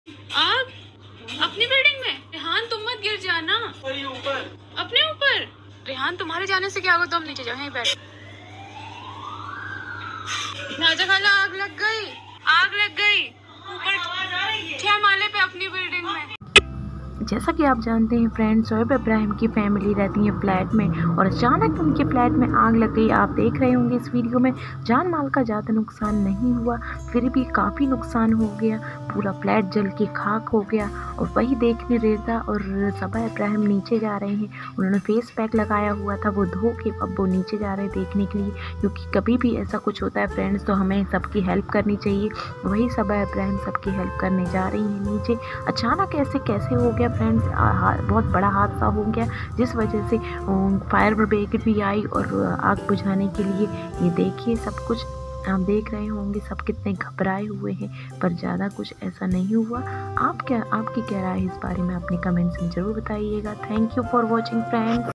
आग अपनी बिल्डिंग में? रेहान तुम मत गिर जाना। ऊपर अपने ऊपर? रेहान तुम्हारे जाने से क्या होगा, तुम नीचे जाओ, यहीं बैठ। नाजा खाला आग लग गई, आग लग गई ऊपर 6 माले पे अपनी बिल्डिंग में। जैसा कि आप जानते हैं फ्रेंड्स, शोएब इब्राहिम की फैमिली रहती है फ्लैट में और अचानक उनके फ्लैट में आग लग गई। आप देख रहे होंगे इस वीडियो में, जान माल का ज़्यादा नुकसान नहीं हुआ, फिर भी काफ़ी नुकसान हो गया। पूरा फ्लैट जल के खाक हो गया। और वही देखने रेजा और सबा इब्राहिम नीचे जा रहे हैं। उन्होंने फेस पैक लगाया हुआ था, वो धो के अब वो नीचे जा रहे हैं देखने के लिए, क्योंकि कभी भी ऐसा कुछ होता है फ्रेंड्स तो हमें सबकी हेल्प करनी चाहिए। वही सबा इब्राहिम सबकी हेल्प करने जा रही हैं नीचे। अचानक ऐसे कैसे हो गया फ्रेंड्स, बहुत बड़ा हादसा हो गया, जिस वजह से फायर ब्रिगेड भी आई और आग बुझाने के लिए। ये देखिए सब कुछ आप देख रहे होंगे, सब कितने घबराए हुए हैं, पर ज़्यादा कुछ ऐसा नहीं हुआ। आपकी क्या राय है इस बारे में अपने कमेंट्स में ज़रूर बताइएगा। Thank you for watching friends.